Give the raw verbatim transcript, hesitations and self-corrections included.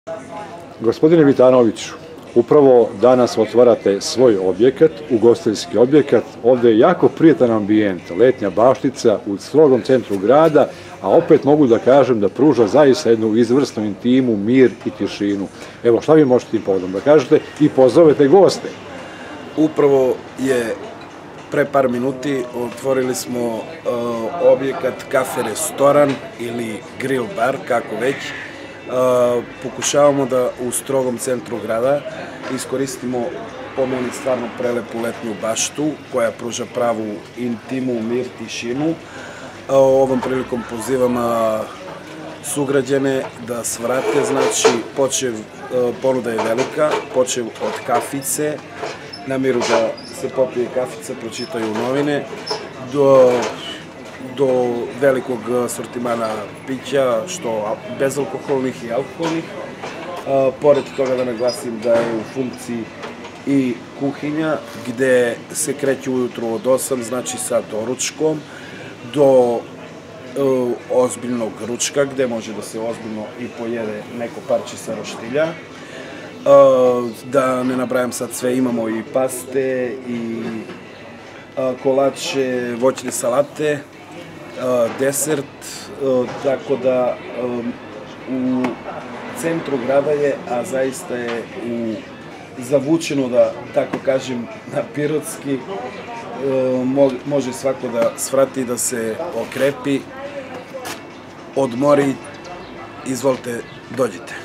Gospodine Vitanoviću, upravo danas otvarate svoj objekat, ugostiteljski objekat. Ovde je jako prijatan ambijent, letnja baštica u strogom centru grada, a opet mogu da kažem da pruža zaista jednu izvrsnu intimu, mir i tišinu. Evo, šta vi možete tim povodom da kažete i pozovete goste? Upravo je pre par minuti otvorili smo objekat kafe-restoran ili grill bar, kako već. Pokušavamo da u strogom centru grada iskoristimo po meni stvarno prelepu letnju baštu koja pruža pravu intimu, mir, tišinu. Ovom prilikom pozivam sugrađane da svrate, znači počev, ponuda je velika, počev od kafice, na miru da se popije kafica, pročitaju novine, do do velikog sortimana pića, što bezalkoholnih i alkoholnih. Pored toga da naglasim da je u funkciji i kuhinja, gde se kreće ujutru od osam, znači sa doručkom, do ozbiljnog ručka, gde može da se ozbiljno i pojede neko parče roštilja. Da ne nabrajam sad sve, imamo i paste, i kolače, voćne salate, desert, tako da u centru grada je, a zaista je zavučeno, da tako kažem, na pirotski, može svako da svrati, da se okrepi, odmori, izvolite, dođite.